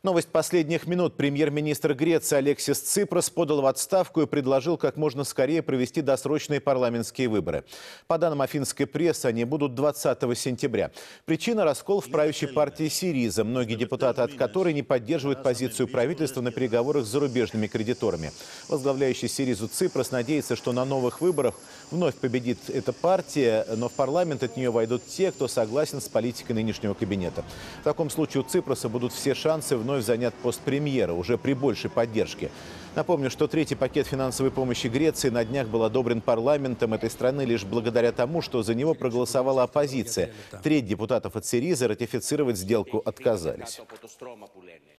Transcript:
Новость последних минут. Премьер-министр Греции Алексис Ципрос подал в отставку и предложил как можно скорее провести досрочные парламентские выборы. По данным афинской прессы, они будут 20 сентября. Причина – раскол в правящей партии СИРИЗА, многие депутаты от которой не поддерживают позицию правительства на переговорах с зарубежными кредиторами. Возглавляющий СИРИЗу Ципрос надеется, что на новых выборах вновь победит эта партия, но в парламент от нее войдут те, кто согласен с политикой нынешнего кабинета. В таком случае у Ципроса будут все шансы вновь занять пост премьера, уже при большей поддержке. Напомню, что третий пакет финансовой помощи Греции на днях был одобрен парламентом этой страны лишь благодаря тому, что за него проголосовала оппозиция. Треть депутатов от СИРИЗА ратифицировать сделку отказались.